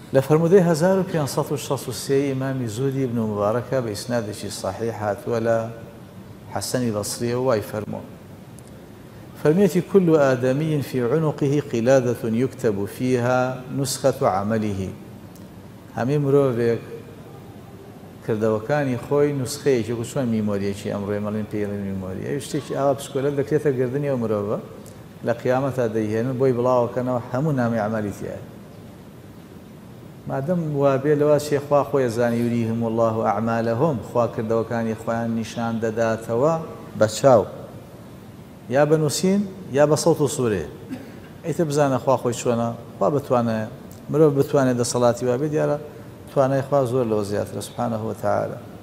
لفرمودي 1563 إمام زودي بن مباركة بإسناد صحيح ولا حسن بصري واي فرمون فرميتي كل آدمي في عنقه قلادة يكتب فيها نسخة عمله همي مروفيك کردەوەکانی خۆی نوسخەیەکی چۆن میمۆریەکی ئەمڕۆی مەڵێن پێڵی میمۆریە شتێکی ئاوا پسکۆلە دەکرێتە گردنی ئەو مرۆڤە لە قیامەتا دەیهێنن بۆی بڵاوەکەنەوە هەموو نامی عەمەلی تایە مادەم وابێ لەوا شێخوا خۆی زانی یوریهم الله ئەعمالەهم خوا کردەوەکانی خۆیان نیشان دەداتەوە بە چاو یا بە نووسین یا بە سەوت و سوورێ ئیتر بزانە خوا خۆی چۆنە خوا بتوانێت مرۆڤ بتوانێت دەسەڵاتی وابێ دیارە توانای خوا زۆر لەوە زیاترە سبحانه وتعالى